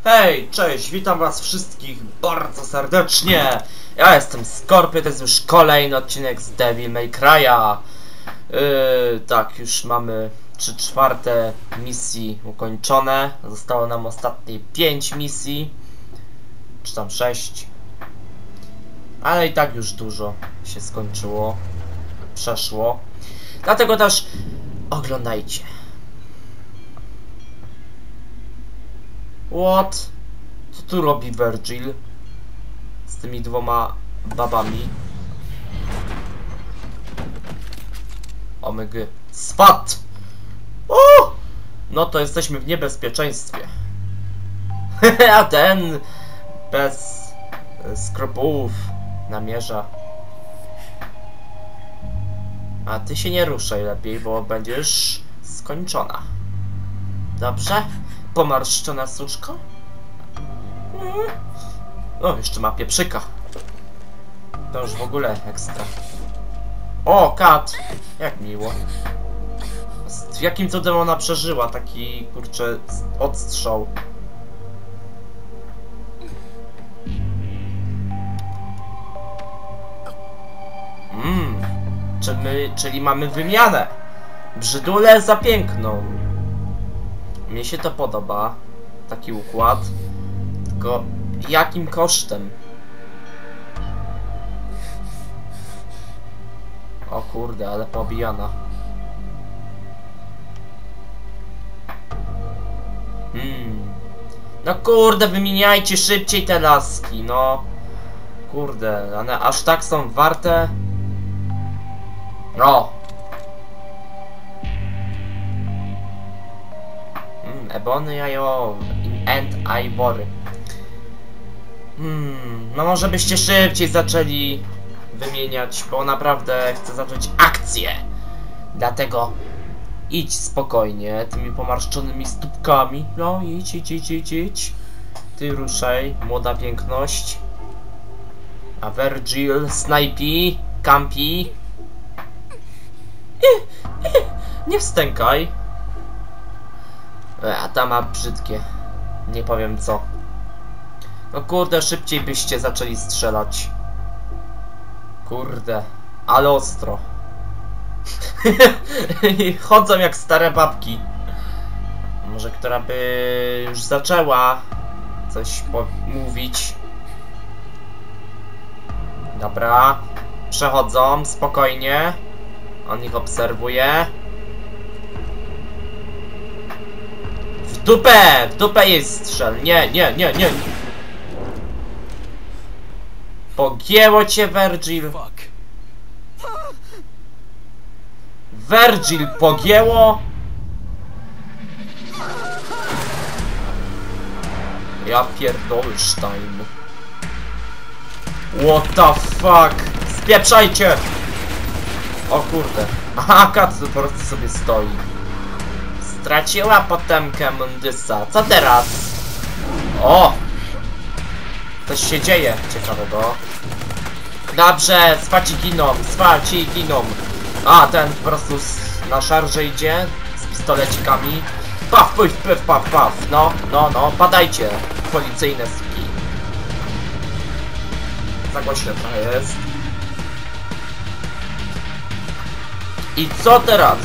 Hej, cześć, witam was wszystkich bardzo serdecznie. Ja jestem Skorpion, to jest już kolejny odcinek z Devil May Cry'a. Tak, już mamy 3/4 misji ukończone. Zostało nam ostatnie 5 misji, czy tam 6. Ale i tak już dużo się skończyło, przeszło. Dlatego też oglądajcie. What? Co tu robi Virgil z tymi dwoma babami? Omega. Swat! O! No to jesteśmy w niebezpieczeństwie. A ten bez skrupułów namierza. A ty się nie ruszaj lepiej, bo będziesz skończona. Dobrze? Pomarszczona suczko? O, jeszcze ma pieprzyka. To już w ogóle ekstra. O, kat! Jak miło. W jakim cudem ona przeżyła taki, kurczę, odstrzał. Czyli mamy wymianę. Brzydule za piękną. Mnie się to podoba, taki układ, tylko jakim kosztem? O kurde, ale pobijana. No kurde, wymieniajcie szybciej te laski, no. Kurde, one aż tak są warte? No. Ebony, jajo and Ivory. No może byście szybciej zaczęli wymieniać, bo naprawdę chcę zacząć akcję. Dlatego idź spokojnie tymi pomarszczonymi stópkami. No idź. Ty ruszaj, młoda piękność. A Virgil snajpi, kampi. Nie wstękaj. A ta ma brzydkie. Nie powiem co. No kurde, szybciej byście zaczęli strzelać. Kurde, ale ostro. Chodzą jak stare babki. Może która by już zaczęła coś mówić. Dobra. Przechodzą, spokojnie. On ich obserwuje. W dupę jej strzel. Nie. Pogięło cię, Virgil. Virgil, pogięło. Ja pierdolstein. What the fuck? Spieprzajcie! O kurde. Aha, Katsu po prostu sobie stoi. Straciła potemkę Mundysa. Co teraz? O! Coś się dzieje ciekawego. Dobrze, swaci giną. A, ten po prostu na szarże idzie z pistolecikami. Paf, paf. No, padajcie. Policyjne ski. Za głośno trochę jest. I co teraz?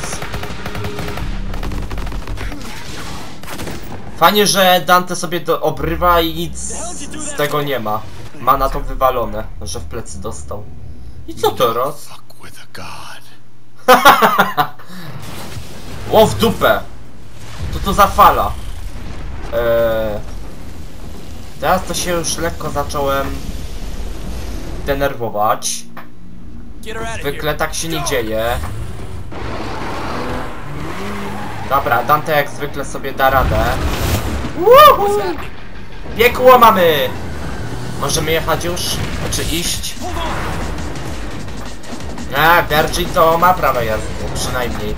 Fajnie, że Dante sobie to obrywa i nic z tego nie ma. Ma na to wywalone, że w plecy dostał. I co teraz? O, w dupę! Co to za fala? Teraz to się już lekko zacząłem denerwować. Zwykle tak się nie dzieje. Dobra, Dante jak zwykle sobie da radę. Piekło mamy! Możemy jechać już? Znaczy iść? Virgil to ma prawo jazdy, przynajmniej.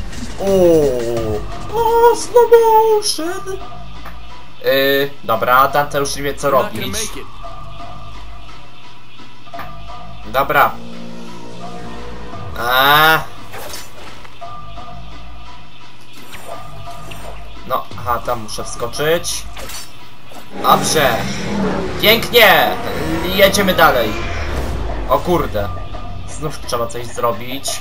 O, slow motion! Dobra, Dante już nie wie co robić. Dobra. No, aha, tam muszę wskoczyć. Dobrze. Pięknie. Jedziemy dalej. O kurde. Znów trzeba coś zrobić.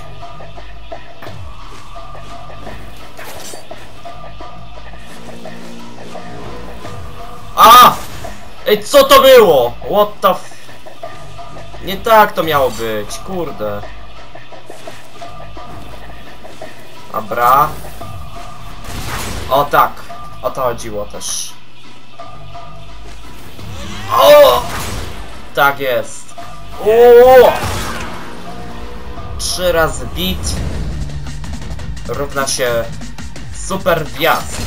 A! Ej, co to było? What the f... Nie tak to miało być, kurde. Dobra. O tak. O to chodziło też. O! Tak jest. O! 3 razy beat równa się super wjazd.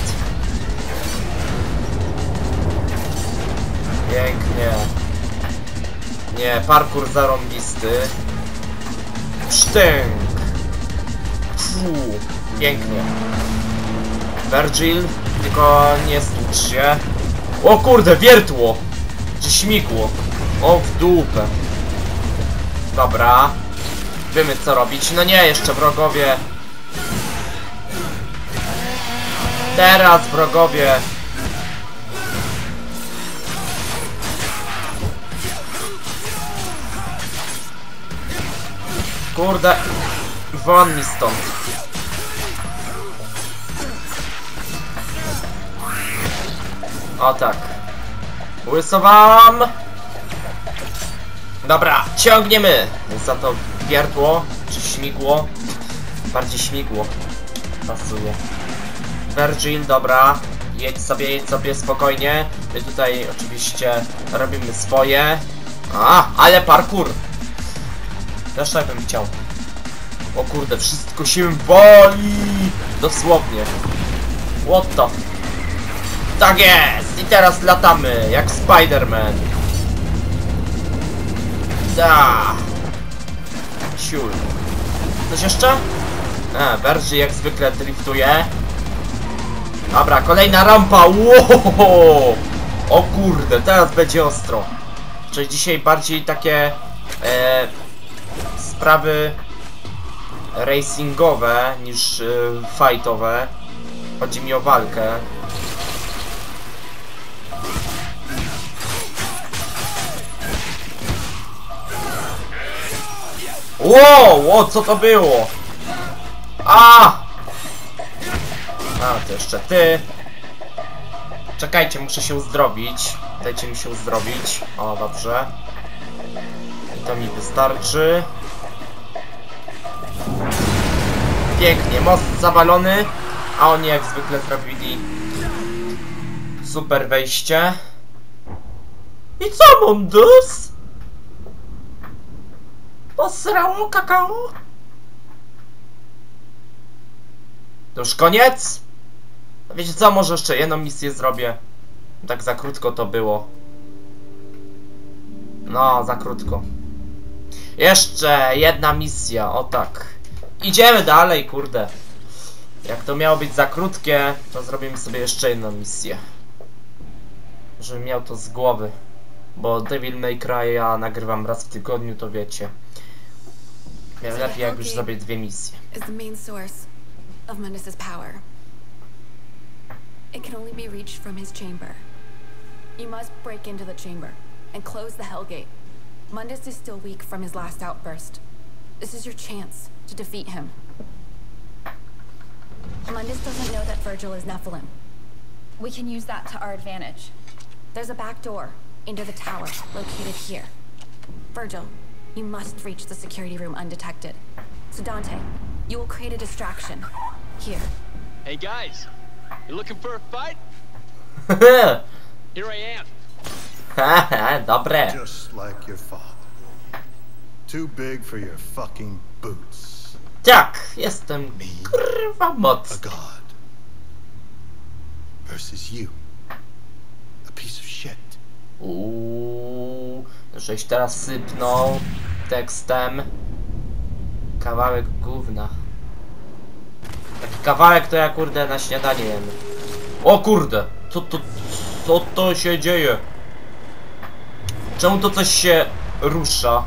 Pięknie. Nie, parkour zarąbisty. Sztynk. Fuu, pięknie. Virgil, tylko nie stłucz się. O kurde, wiertło! Czy śmigło? O w dupę. Dobra. Wiemy co robić. No nie, jeszcze wrogowie. Teraz wrogowie. Kurde. Won mi stąd. O tak. Łysowałam. Dobra, ciągniemy. Za to wiertło, czy śmigło. Bardziej śmigło. Pasuje. Virgil, dobra. Jedź sobie spokojnie. My tutaj oczywiście robimy swoje. A, ale parkour. Też tak bym chciał. O kurde, wszystko się boli. Dosłownie. What the... Tak jest! I teraz latamy, jak Spider-Man. Da. Ciul. Coś jeszcze? Virgil jak zwykle driftuje. Dobra, kolejna rampa. Wow! O kurde, teraz będzie ostro. Czyli dzisiaj bardziej takie sprawy racingowe niż fightowe. Chodzi mi o walkę. Wow, co to było? A, to jeszcze ty. Czekajcie, muszę się uzdrowić. Dajcie mi się uzdrowić. O, dobrze. I to mi wystarczy. Pięknie, most zawalony. A oni jak zwykle zrobili super wejście. I co, Mundus? Posrało kakao? To już koniec? Wiecie co, może jeszcze jedną misję zrobię. Tak za krótko to było. No, za krótko. Jeszcze jedna misja, o tak. Idziemy dalej, kurde. Jak to miało być za krótkie, to zrobimy sobie jeszcze jedną misję. Żebym miał to z głowy. Bo Devil May Cry ja nagrywam raz w tygodniu, to wiecie. Lepiej jak już zrobię 2 misje. Of Mundus's power. It can only be reached from his chamber. You must break into the chamber and close the Hellgate. Mundus is still weak from his last outburst. This is your chance to defeat him. Mundus doesn't know that Virgil is Nephilim. We can use that to our advantage. There's a back door into the tower located here. Virgil, you must reach the security room undetected. So Dante, you will create a distraction. Here. Hey guys, you looking for a fight? Here I am. Dobre. Just like your father. Too big for your fucking boots. Tak, jestem kurwa A mocny. god. Versus you. A piece of shit. Żeś teraz sypnął tekstem. Kawałek gówna. Taki kawałek to ja kurde na śniadanie jem. O kurde! Co to się dzieje? Czemu to coś się rusza?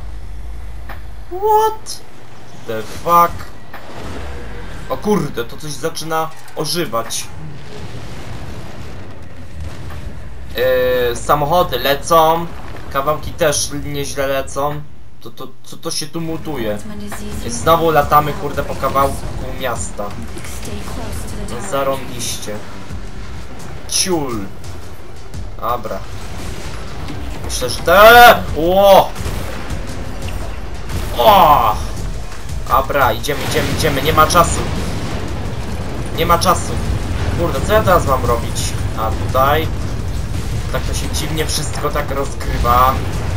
What the fuck? O kurde, to coś zaczyna ożywać. samochody lecą, kawałki też nieźle lecą. Co to się tu mutuje? I znowu latamy, kurde, po kawałku miasta. No zarąbiście. Ciul. Dobra. Myślę, że te... Ło! O! Dobra, idziemy, nie ma czasu. Nie ma czasu. Kurde, co ja teraz mam robić? A tutaj... Tak to się dziwnie wszystko tak rozgrywa.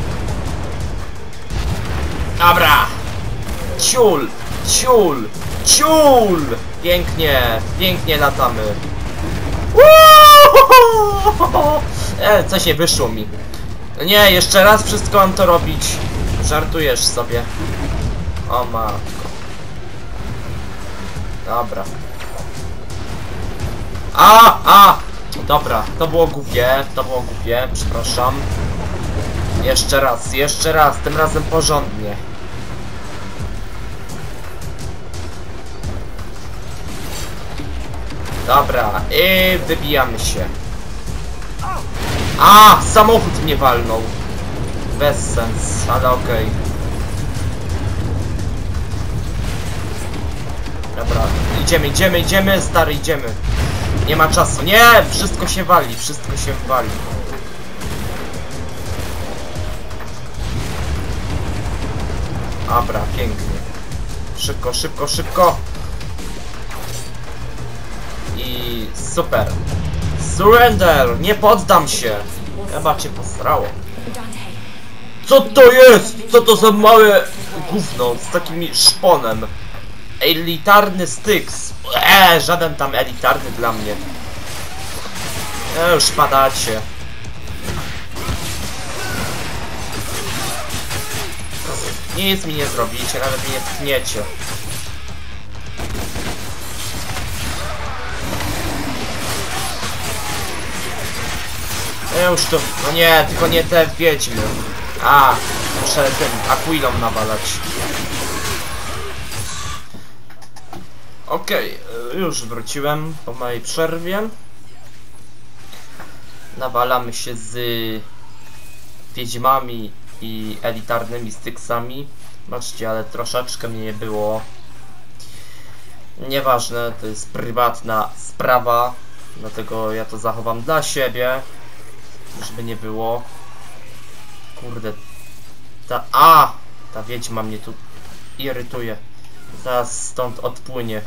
Dobra! Ciul! Ciul! Ciul! Pięknie latamy. Coś nie wyszło mi. Nie, jeszcze raz wszystko mam to robić. Żartujesz sobie. O matko. Dobra. Dobra, to było głupie, przepraszam. Jeszcze raz, tym razem porządnie. Dobra, i wybijamy się. Samochód mnie walnął. Bez sens, ale okej. Dobra, idziemy, stary, idziemy. Nie ma czasu, nie! Wszystko się wali. Dobra, pięknie. Szybko. I super. Surrender! Nie poddam się! Chyba cię posrało. Co to jest? Co to za małe gówno z takimi szponem? Elitarny Styx. Żaden tam elitarny dla mnie. Już padacie. Nic mi nie zrobicie, nawet mnie tkniecie. Już to... No nie, tylko nie te wiedźmy. Muszę tym Aquilą nawalać. Okej, już wróciłem po mojej przerwie. Nawalamy się z wiedźmami i elitarnymi Styxami. Zobaczcie, ale troszeczkę mnie nie było. Nieważne, to jest prywatna sprawa. Dlatego ja to zachowam dla siebie. Żeby nie było. Kurde. Ta wiedźma mnie tu irytuje. Zaraz stąd odpłynie.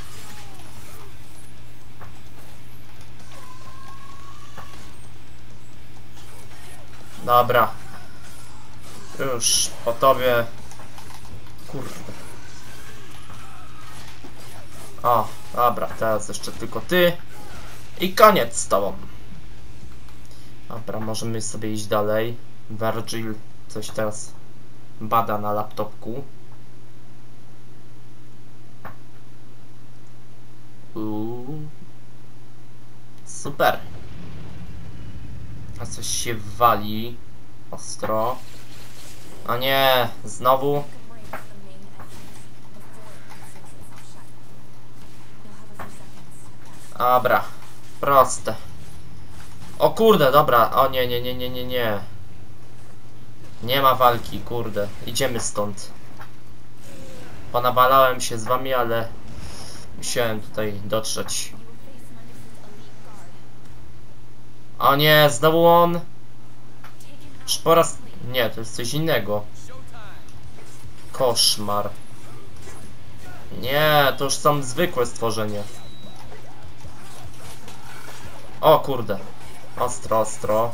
Dobra. Już po tobie. Kurde. Dobra, teraz jeszcze tylko ty. I koniec z tobą. Dobra, możemy sobie iść dalej. Virgil coś teraz bada na laptopku. Super. A coś się wali ostro. A nie, znowu. Dobra, proste. O kurde, dobra. O nie. Nie ma walki, kurde. Idziemy stąd. Ponawalałem się z wami, ale musiałem tutaj dotrzeć. O nie, znowu on. Już po raz... Nie, to jest coś innego. Koszmar. Nie, to już są zwykłe stworzenia. O kurde. Ostro.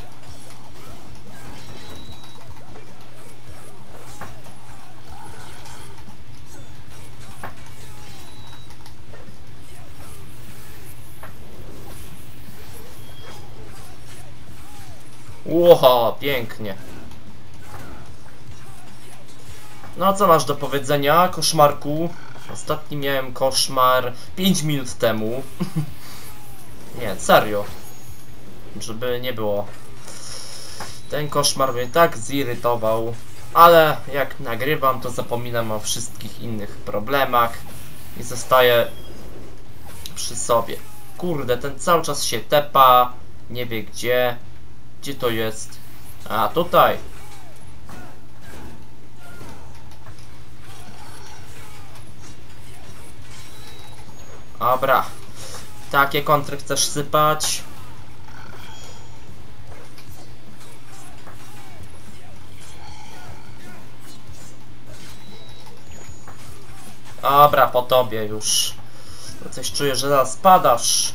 Ło, pięknie. No co masz do powiedzenia, koszmarku? Ostatni miałem koszmar 5 minut temu. Nie, serio. Żeby nie było. Ten koszmar mnie tak zirytował. Ale jak nagrywam, to zapominam o wszystkich innych problemach. I zostaję przy sobie. Kurde, ten cały czas się tepa. Nie wie gdzie. Gdzie to jest? A, tutaj. Dobra. Takie kontry chcesz sypać? Dobra, po tobie już. Coś czuję, że zaraz padasz.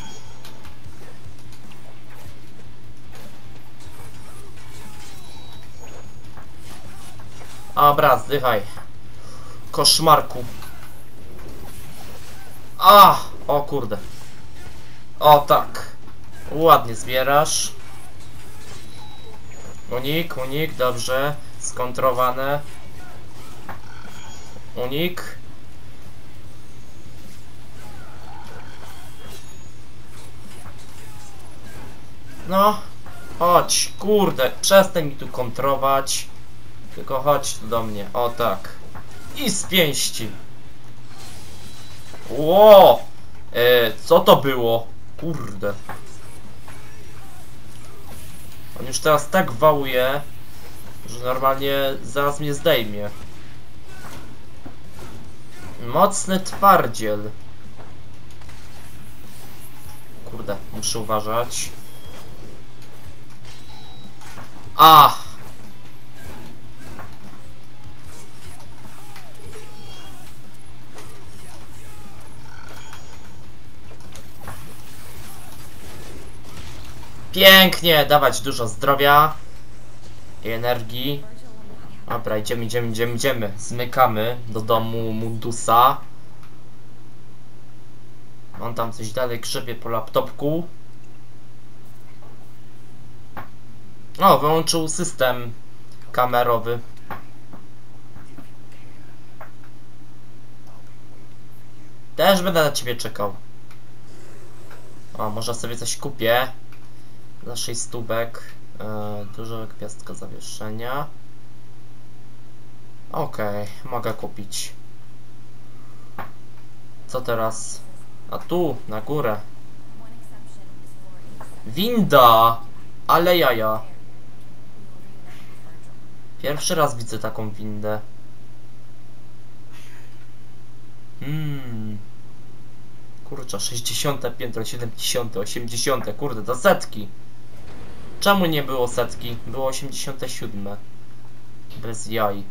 Dobra, zdychaj. Koszmarku. A! O kurde. O tak. Ładnie zbierasz. Unik, unik, dobrze. Skontrowane. Unik. No. Chodź, kurde. Przestań mi tu kontrować. Tylko chodź tu do mnie. O tak. I z pięści. Ło! Co to było? Kurde. On już teraz tak wałuje, że normalnie zaraz mnie zdejmie. Mocny twardziel. Kurde, muszę uważać. A! Pięknie, dawać dużo zdrowia i energii. Dobra, idziemy. Zmykamy do domu Mundusa. On tam coś dalej grzebie po laptopku. O, wyłączył system kamerowy. Też będę na ciebie czekał. O, może sobie coś kupię. Za 6 stówek. Duża gwiazdka zawieszenia. Okej, mogę kupić. Co teraz? A tu, na górę. Winda! Ale jaja. Pierwszy raz widzę taką windę. Kurczę, 60 piętro, 70, 80, kurde, do setki. Czemu nie było setki? Było 87. Bez jaj.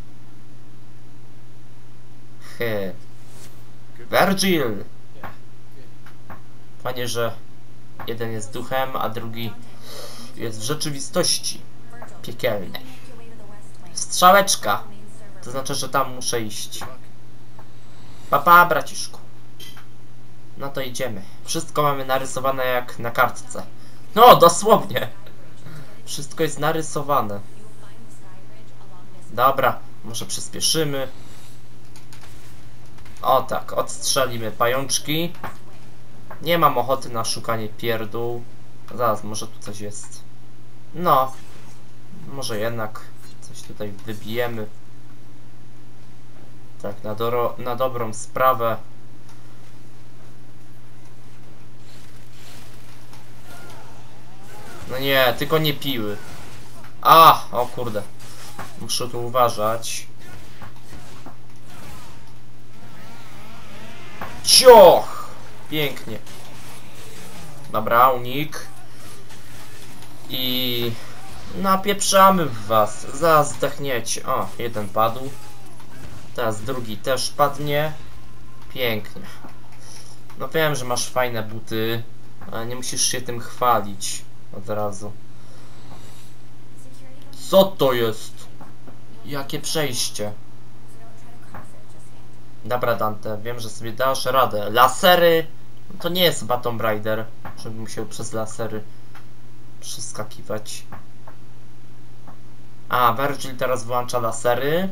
He. Virgil! Fajnie, że jeden jest duchem, a drugi jest w rzeczywistości piekielnej. Strzałeczka! To znaczy, że tam muszę iść. Papa, braciszku. No to idziemy. Wszystko mamy narysowane jak na kartce. No, dosłownie. Wszystko jest narysowane. Dobra, może przyspieszymy. O tak, odstrzelimy pajączki. Nie mam ochoty na szukanie pierdół. Zaraz, może tu coś jest. No. Może jednak coś tutaj wybijemy. Tak, na dobrą sprawę. No nie, tylko nie piły. A, o kurde. Muszę tu uważać. Cioch! Pięknie. Dobra, unik. I napieprzamy w was. Zaraz zdechniecie. O, jeden padł. Teraz drugi też padnie. Pięknie. No wiem, że masz fajne buty, ale nie musisz się tym chwalić od razu. Co to jest? Jakie przejście? Dobra, Dante, wiem, że sobie dasz radę. Lasery! To nie jest chyba Tomb Raider, żeby musiał przez lasery przeskakiwać. A, Virgil teraz włącza lasery.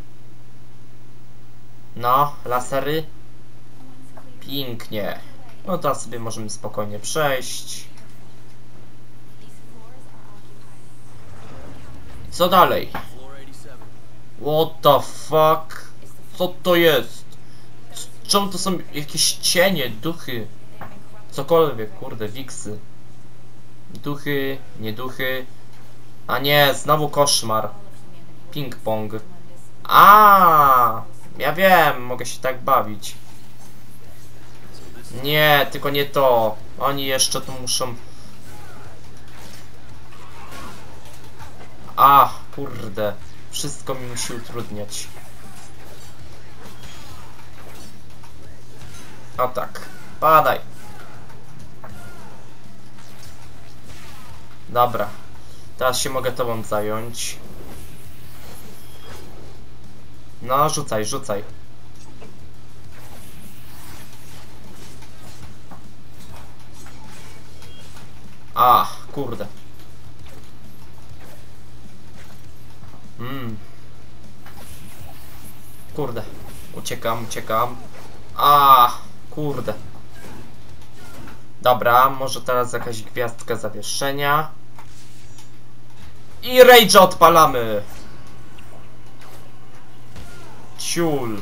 No, lasery. Pięknie. No to sobie możemy spokojnie przejść. Co dalej? What the fuck? Co to jest? Czemu to są jakieś cienie, duchy? Cokolwiek, kurde, wiksy. Duchy, nie duchy. A nie, znowu koszmar. Ping-pong. A, ja wiem, mogę się tak bawić. Nie, tylko nie to. Oni jeszcze tu muszą... A, kurde. Wszystko mi musi utrudniać. O tak. Padaj. Dobra. Teraz się mogę tobą zająć. No, rzucaj, rzucaj. A, kurde. Kurde. Uciekam, uciekam. A, kurde. Dobra, może teraz jakaś gwiazdka zawieszenia. I Rage'a odpalamy. Ciul.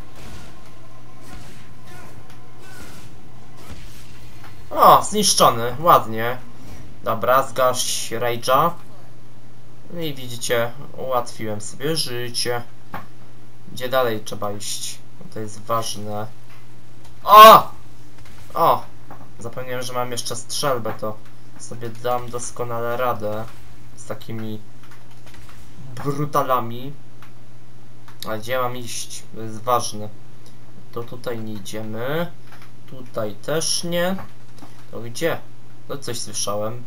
O, zniszczony, ładnie. Dobra, zgaś Rage'a. No i widzicie, ułatwiłem sobie życie. Gdzie dalej trzeba iść? To jest ważne. O! O! Zapomniałem, że mam jeszcze strzelbę, to sobie dam doskonale radę z takimi brutalami. A gdzie mam iść? To jest ważne. To tutaj nie idziemy. Tutaj też nie. To gdzie? No coś słyszałem.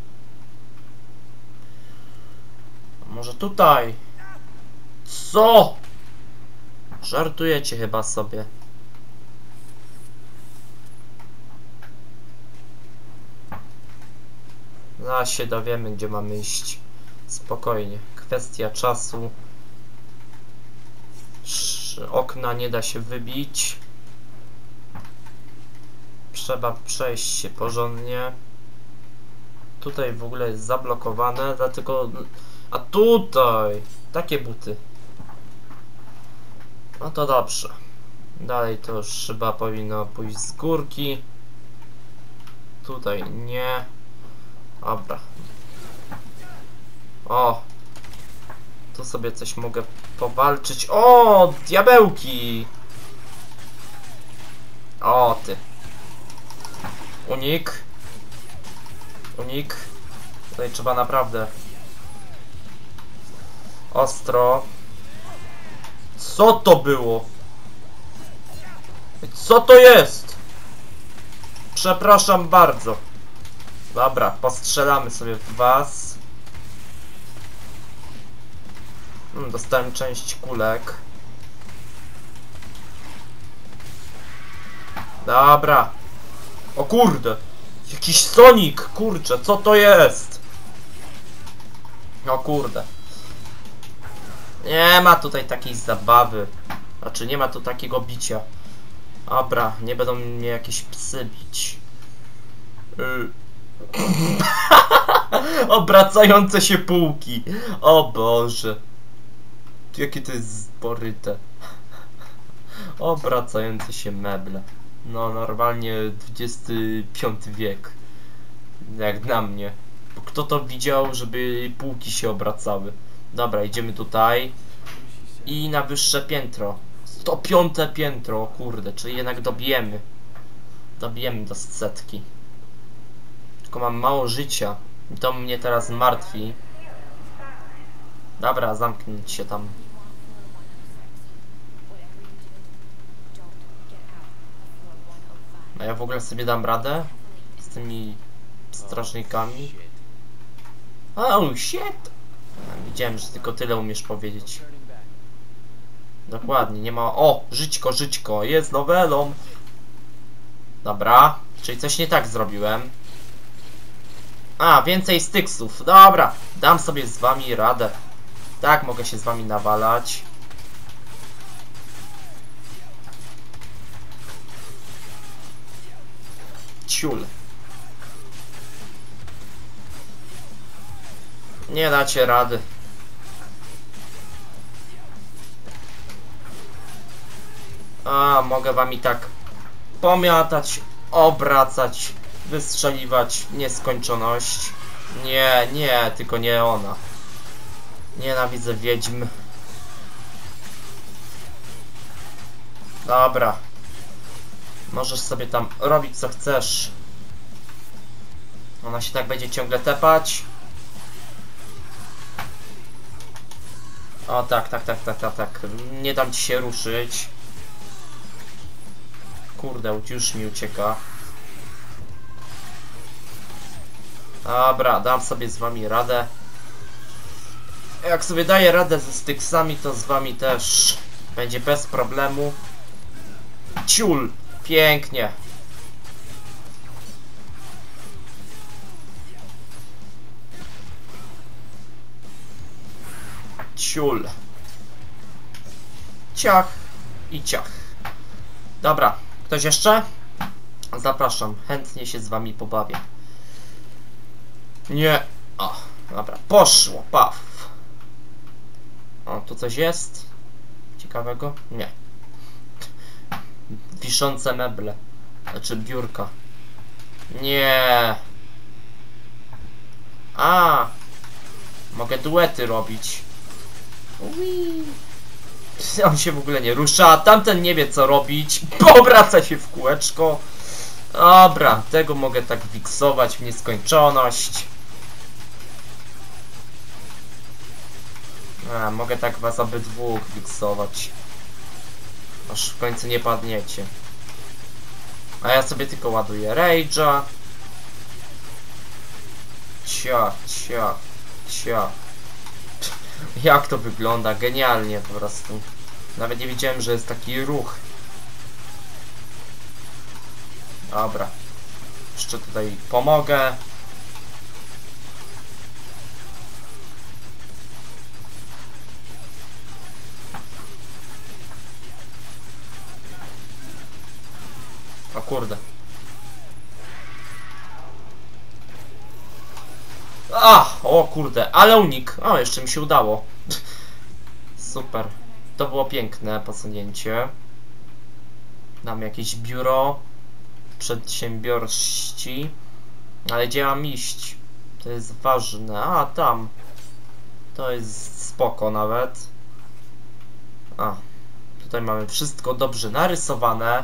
A może tutaj? Co? Żartujecie chyba sobie. Zaraz się dowiemy, gdzie mamy iść. Spokojnie. Kwestia czasu. Okna nie da się wybić. Trzeba przejść się porządnie. Tutaj w ogóle jest zablokowane, dlatego... A tutaj! Takie buty. No to dobrze. Dalej to już chyba powinno pójść z górki. Tutaj nie. Dobra. O! Tu sobie coś mogę powalczyć. O! Diabełki! O ty. Unik. Unik. Tutaj trzeba naprawdę ostro. Co to było? Co to jest? Przepraszam bardzo. Dobra, postrzelamy sobie w was. Dostałem część kulek. Dobra. O kurde. Jakiś Sonic. Kurczę, co to jest? O kurde. Nie ma tutaj takiej zabawy. Znaczy nie ma tu takiego bicia. Dobra, nie będą mnie jakieś psy bić. Obracające się półki. O Boże. Jakie to jest sporyte. Obracające się meble. No normalnie XXV wiek. Jak na mnie. Kto to widział, żeby półki się obracały? Dobra, idziemy tutaj. I na wyższe piętro. 105 piętro, o kurde, czyli jednak dobijemy. Dobijemy do 100. Tylko mam mało życia. I to mnie teraz martwi. Dobra, zamknąć się tam. A ja w ogóle sobie dam radę z tymi strażnikami. Oh shit! Widziałem, że tylko tyle umiesz powiedzieć. Dokładnie, nie ma... O! Żyćko, żyćko! Jest nowelą! Dobra, czyli coś nie tak zrobiłem. A, więcej styksów. Dobra, dam sobie z wami radę. Tak, mogę się z wami nawalać. Ciul. Nie dacie rady. A, mogę wam i tak pomiatać, obracać. wystrzeliwać w nieskończoność. Nie, nie, tylko nie ona. Nienawidzę wiedźm. Dobra. Możesz sobie tam robić co chcesz. Ona się tak będzie ciągle tepać. O tak, tak, tak, tak, tak, tak. Nie dam ci się ruszyć. Kurde, już mi ucieka. Dobra, dam sobie z wami radę. Jak sobie daję radę ze Styxami, to z wami też będzie bez problemu. Ciul! Pięknie! Ciul! Ciach i ciach. Dobra, ktoś jeszcze? Zapraszam, chętnie się z wami pobawię. Nie. O, dobra, poszło, paf. O, tu coś jest? Ciekawego? Nie. Wiszące meble. Znaczy biurka. Nie. A. Mogę duety robić. Ui. On się w ogóle nie rusza. Tamten nie wie co robić. Obraca się w kółeczko. Dobra, tego mogę tak wiksować w nieskończoność. A, mogę tak was obydwóch wiksować. Aż w końcu nie padniecie. A ja sobie tylko ładuję rage'a. Cia, cia, cia. Jak to wygląda? Genialnie po prostu. Nawet nie wiedziałem, że jest taki ruch. Dobra. Jeszcze tutaj pomogę. O kurde. O kurde, ale unik. O, jeszcze mi się udało. Super. To było piękne posunięcie. Dam jakieś biuro przedsiębiorści. Ale gdzie mam iść? To jest ważne. A, tam. To jest spoko nawet. A. Tutaj mamy wszystko dobrze narysowane.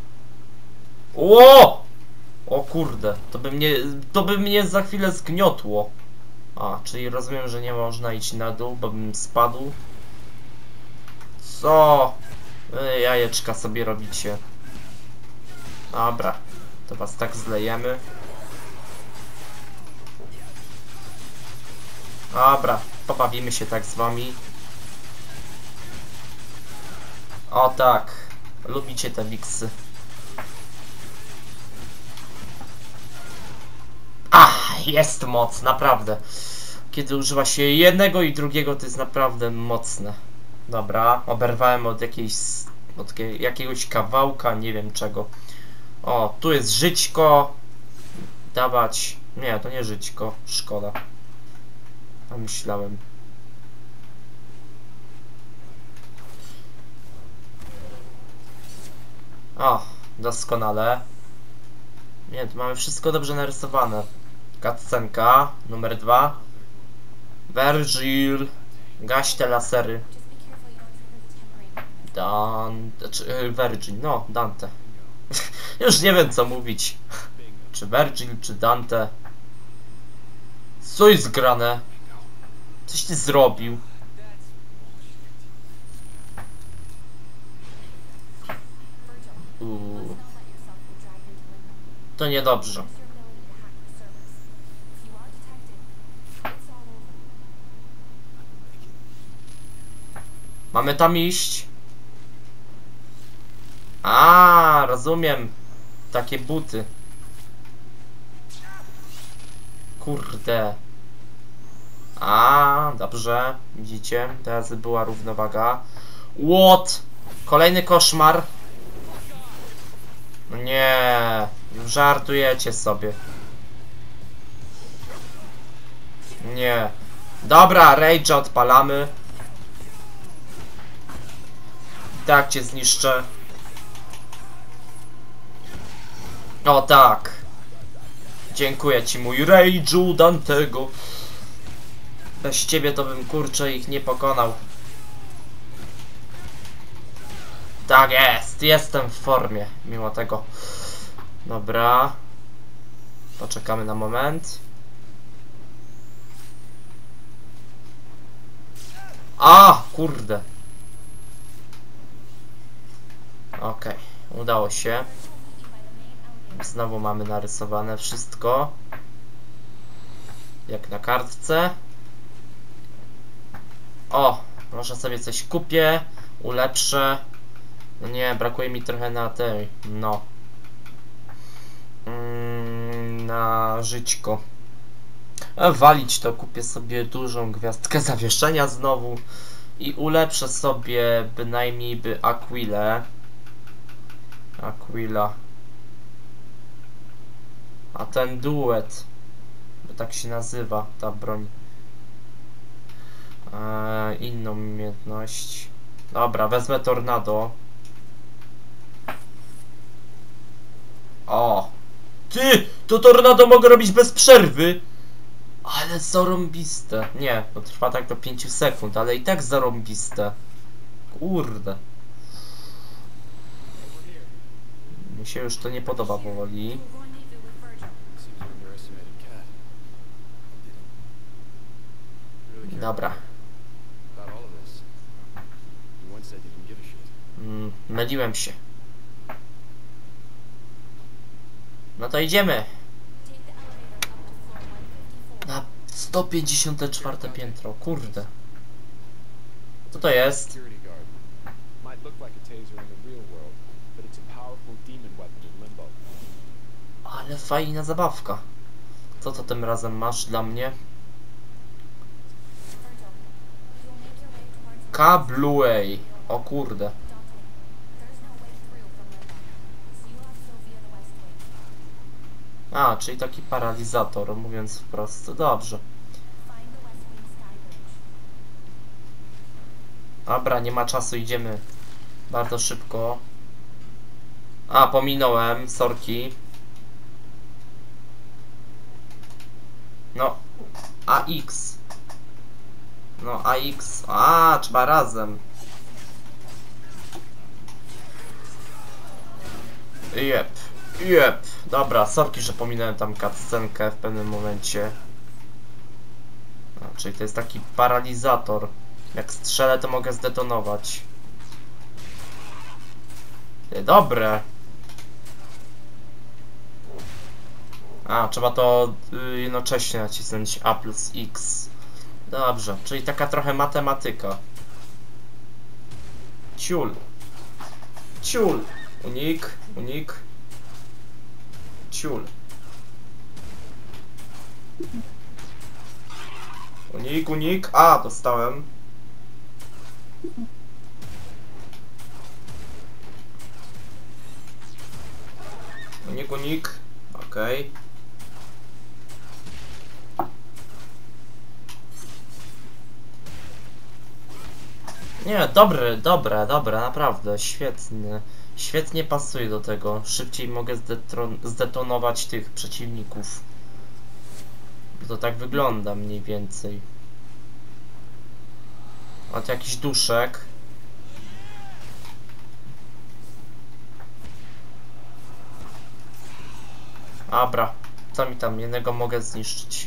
O! O kurde, to by mnie za chwilę zgniotło. A, czyli rozumiem, że nie można iść na dół, bo bym spadł. Co? Wy jajeczka sobie robicie. Dobra, to was tak zlejemy. Dobra, pobawimy się tak z wami. O tak, lubicie te wiksy. Jest moc, naprawdę. Kiedy używa się jednego i drugiego, to jest naprawdę mocne. Dobra, oberwałem od jakiegoś kawałka, nie wiem czego. O, tu jest żyćko. Dawać. Nie, to nie żyćko, szkoda. A myślałem. O, doskonale. Nie, tu mamy wszystko dobrze narysowane. Cutscenka numer 2. Virgil. Gaś te lasery. Virgil, no, Dante. Już nie wiem co mówić. Czy Virgil, czy Dante. Co jest grane? Coś ty zrobił. To niedobrze. Mamy tam iść. A, rozumiem. Takie buty. Kurde. A, dobrze. Widzicie? Teraz była równowaga. What? Kolejny koszmar. Nie. Żartujecie sobie. Nie. Dobra, rage'a odpalamy. Tak cię zniszczę. O tak. Dziękuję ci, mój Rage'u Dantego. Bez ciebie to bym, kurczę, ich nie pokonał. Tak jest, jestem w formie, mimo tego. Dobra. Poczekamy na moment. A, kurde. Okej, udało się. Znowu mamy narysowane wszystko. Jak na kartce. O, może sobie coś kupię, ulepszę. No nie, brakuje mi trochę na tej, no. Na żyćko. Walić to, kupię sobie dużą gwiazdkę zawieszenia znowu. I ulepszę sobie bynajmniej Aquila. A ten duet, bo tak się nazywa ta broń. Inną umiejętność. Dobra, wezmę tornado. O! Ty! To tornado mogę robić bez przerwy! Ale zarąbiste. Nie, to trwa tak do 5 sekund, ale i tak zarąbiste. Kurde. Mi się już to nie podoba powoli. Dobra. Myliłem się. No to idziemy. Na 154 piętro, kurde. Co to jest? Ale fajna zabawka. Co to tym razem masz dla mnie? Kabluej. O kurde. A, czyli taki paralizator, mówiąc wprost. Dobrze. Dobra, nie ma czasu, idziemy bardzo szybko. A, pominąłem, sorki. No, AX. No, AX. A, trzeba razem. Jep. Dobra, sorki, że pominąłem tam cutscenkę w pewnym momencie. A, czyli to jest taki paralizator. Jak strzelę, to mogę zdetonować. Dobre. A, trzeba to jednocześnie nacisnąć A plus X. Dobrze, czyli taka trochę matematyka. Ciul. Unik. Ciul. Unik. A, dostałem. Unik. Okej. Nie, dobre, naprawdę, świetnie. Świetnie pasuje do tego. Szybciej mogę zdetonować tych przeciwników. To tak wygląda mniej więcej. Oto jakiś duszek. Dobra, co mi tam? Jednego mogę zniszczyć.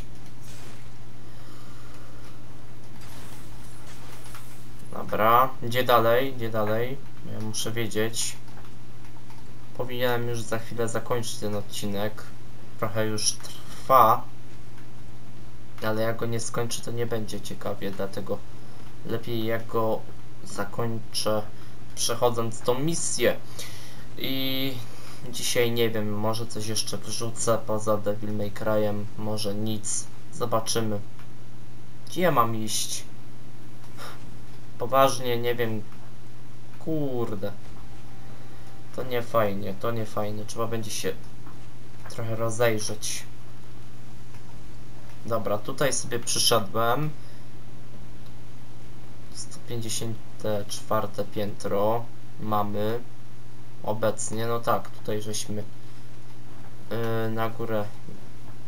Dobra, gdzie dalej? Ja muszę wiedzieć. Powinienem już za chwilę zakończyć ten odcinek. Trochę już trwa. Ale jak go nie skończę, to nie będzie ciekawie, dlatego lepiej jak go zakończę, przechodząc tą misję. I dzisiaj nie wiem, może coś jeszcze wrzucę poza Devil May Cry'em, może nic. Zobaczymy. Gdzie ja mam iść? Poważnie, nie wiem. Kurde. To nie fajnie. Trzeba będzie się trochę rozejrzeć. Dobra, tutaj sobie przyszedłem. 154 piętro mamy obecnie. No tak, tutaj żeśmy na górę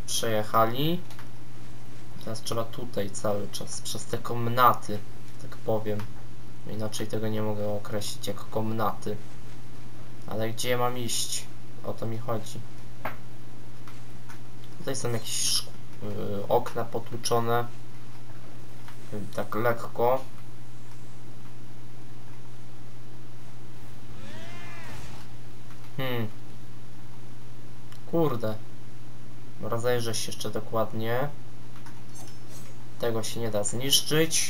przejechali. Teraz trzeba tutaj cały czas, przez te komnaty, tak powiem. Inaczej tego nie mogę określić jako komnaty. Ale gdzie ja mam iść? O to mi chodzi. Tutaj są jakieś okna potłuczone. Tak lekko. Kurde. Rozejrzę się jeszcze dokładnie. Tego się nie da zniszczyć.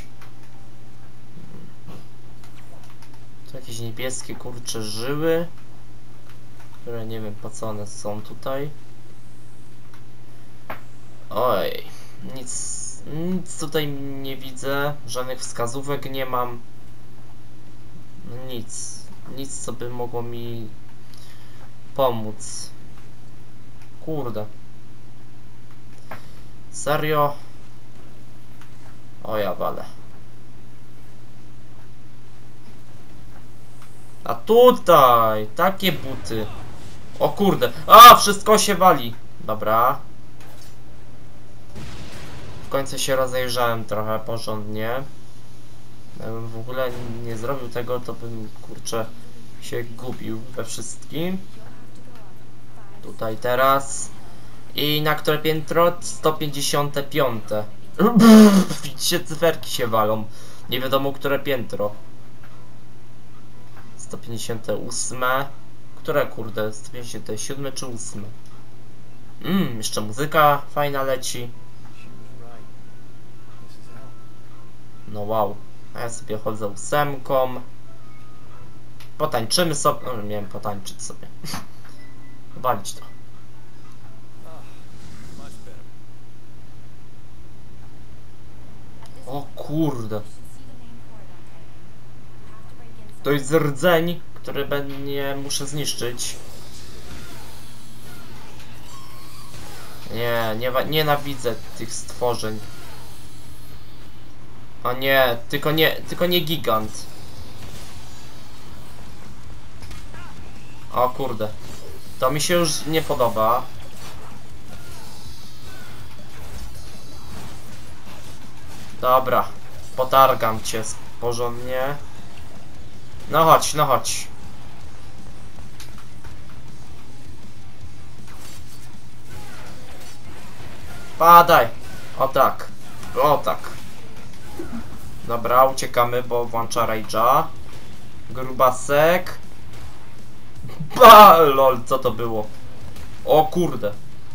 Tu jakieś niebieskie kurcze żyły, które nie wiem po co one są tutaj. Oj, nic tutaj nie widzę, żadnych wskazówek nie mam. No nic co by mogło mi pomóc. Kurde. Serio? O ja walę. A tutaj takie buty. O kurde. A, wszystko się wali. Dobra. W końcu się rozejrzałem trochę porządnie. Jakbym w ogóle nie zrobił tego, to bym kurczę się gubił we wszystkim. Tutaj teraz. I na które piętro? 155. Widzicie, cyferki się walą. Nie wiadomo, które piętro. 158. Które kurde? 157 czy 8? Jeszcze muzyka fajna leci. No wow. A ja sobie chodzę 8. Potańczymy sobie. No, miałem potańczyć sobie. Walić to. O kurde. To jest rdzeń, który będzie muszę zniszczyć. Nienawidzę tych stworzeń. O nie, tylko nie gigant. O kurde. To mi się już nie podoba. Dobra, potargam cię porządnie. No chodź, no chodź. Padaj. O tak. O tak. Dobra, uciekamy, bo włącza rage'a. Grubasek. Ba, lol, co to było? O kurde.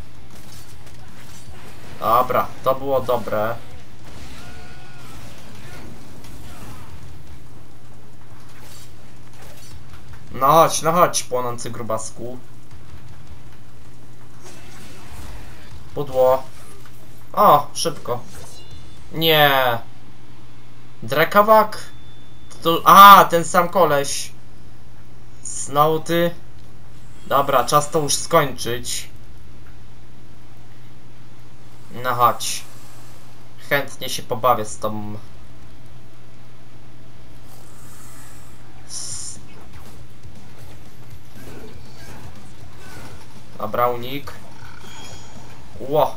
Dobra, to było dobre. No chodź, płonący grubasku. Pudło. O, szybko. Nie. Drekawak? A, ten sam koleś. Snauty. Dobra, czas to już skończyć. No chodź. Chętnie się pobawię z tą... Dobra, unik. Ło.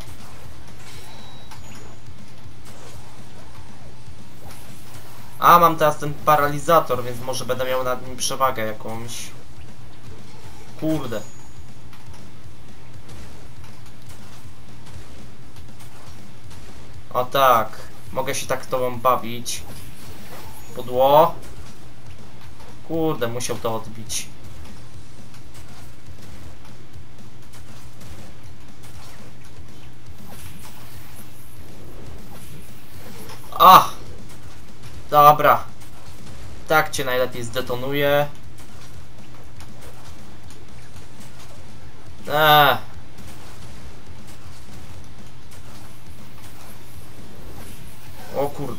A, mam teraz ten paralizator, więc może będę miał nad nim przewagę jakąś. Kurde. O tak. Mogę się tak tobą bawić. Pudło. Kurde, musiał to odbić. A! Dobra. Tak cię najlepiej zdetonuję. O kurde.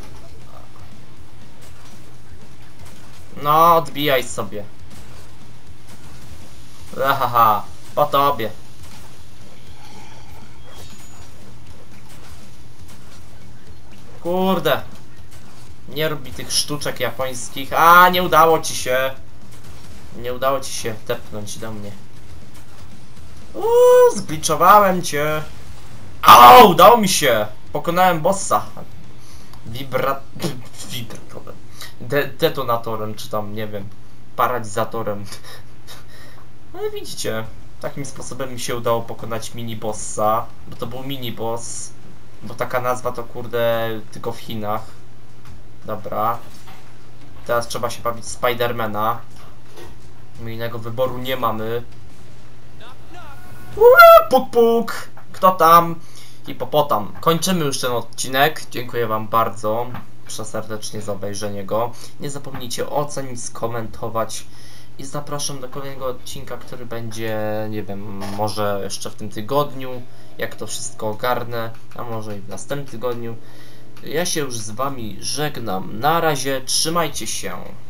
No, odbijaj sobie. Haha, po tobie. Kurde. Nie robi tych sztuczek japońskich. A, nie udało ci się. Nie udało ci się tepnąć do mnie. Zgliczowałem cię. Au! Udało mi się! Pokonałem bossa. Detonatorem, czy tam, nie wiem, paralizatorem. No i widzicie, takim sposobem mi się udało pokonać mini-bossa, bo to był mini-boss, bo taka nazwa to kurde tylko w Chinach. Dobra. Teraz trzeba się bawić Spidermana. My innego wyboru nie mamy. Puk puk! Kto tam? Hipopotam. Kończymy już ten odcinek. Dziękuję wam bardzo przeserdecznie za obejrzenie go. Nie zapomnijcie ocenić, skomentować i zapraszam do kolejnego odcinka, który będzie, nie wiem, może jeszcze w tym tygodniu, jak to wszystko ogarnę, a może i w następnym tygodniu. Ja się już z wami żegnam. Na razie, trzymajcie się.